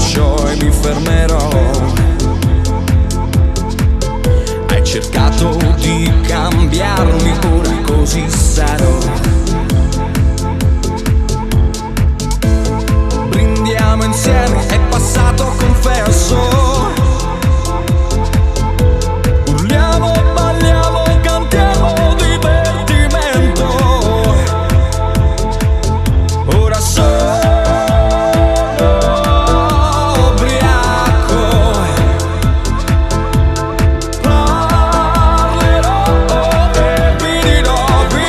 lascio e mi fermerò. Hai cercato di cambiarmi, ora così sarò. Brindiamo insieme, è passato, confesso. Urliamo, balliamo, cantiamo divertimento. Ora sono ubriaco, parlerò e vi dirò.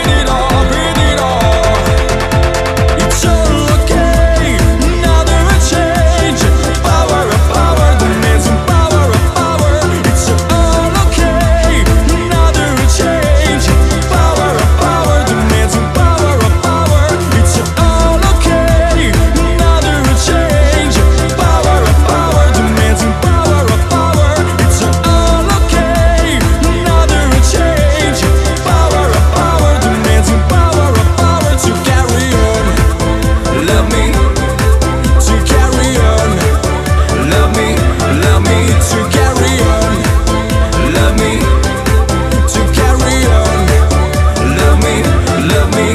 It's all okay, now there will change. Power of power, the amazing power of power. It's all okay, now there will change. Power of power, the amazing power of power. It's all okay, now there will change. Power of power, the amazing power of power. It's all okay, now there will change. Power of power, the amazing power of power. To carry on, love me, to carry on. Love me to carry on. Love me to carry on. Love me.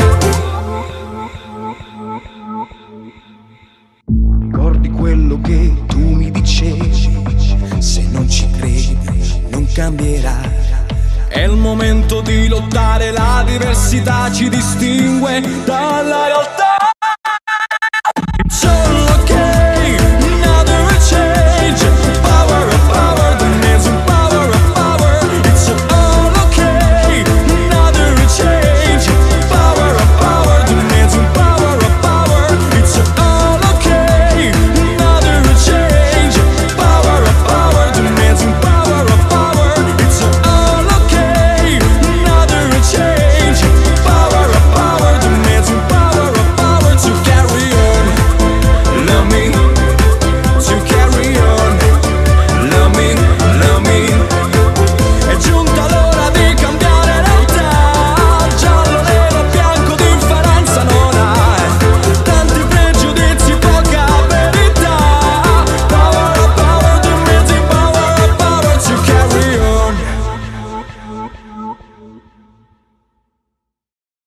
Ricordi quello che tu mi dicevi? Se non ci credi, non cambierà. È il momento di lottare, la diversità ci distingue dalla realtà.